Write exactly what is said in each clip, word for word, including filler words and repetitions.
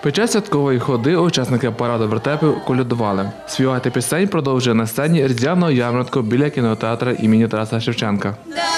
Під час святкової ходи учасники параду вертепів колядували. Співати пісень продовжує на сцені різдвяного ярмарку біля кінотеатру імені Тараса Шевченка.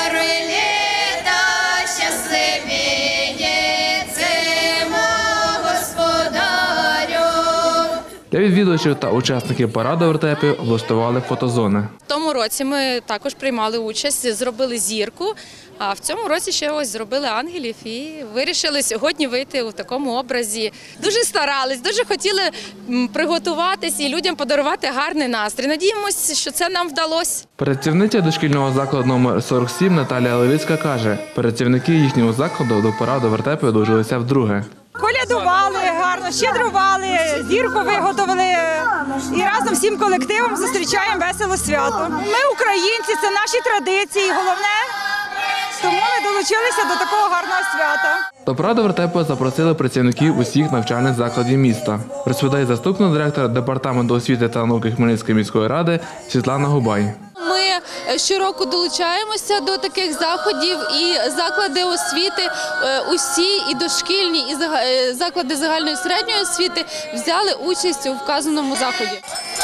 Для відвідувачів та учасників параду вертепів облаштували фотозони. В тому році ми також приймали участь, зробили зірку, а в цьому році ще ось зробили ангелів і вирішили сьогодні вийти у такому образі. Дуже старались, дуже хотіли приготуватись і людям подарувати гарний настрій. Надіємося, що це нам вдалося. Працівниця дошкільного закладу номер сорок сім Наталія Левицька каже, працівники їхнього закладу до параду вертепів долучилися вдруге. Колядували гарно, щедрували, зірку виготовили і разом всім колективом зустрічаємо весело свято. Ми українці, це наші традиції, головне, тому ми долучилися до такого гарного свята. До параду вертепу запросили працівників усіх навчальних закладів міста, розповідає заступник директора департаменту освіти та науки Хмельницької міської ради Світлана Губай. Ми щороку долучаємося до таких заходів, і заклади освіти, усі, і дошкільні, і заклади загальної середньої освіти взяли участь у вказаному заході.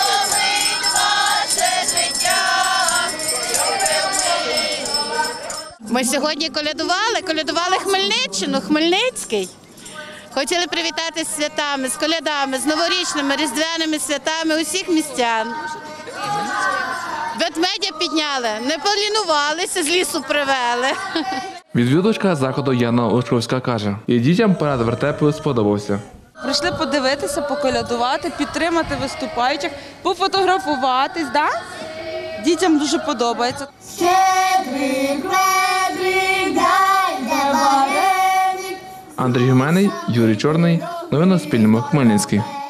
Ми сьогодні колядували, колядували Хмельниччину, Хмельницький. Хотіли привітати з святами, з колядами, з новорічними, різдвяними святами усіх містян. Ведмедя підняли, не полінувалися, з лісу привели. Відвідувачка заходу Яна Лучковська каже, і дітям парад вертепу сподобався. Прийшли подивитися, поколядувати, підтримати виступаючих, пофотографуватись, да? Дітям дуже подобається. Андрій Гуменний, Юрій Чорний. Новини на Суспільному. Хмельницький.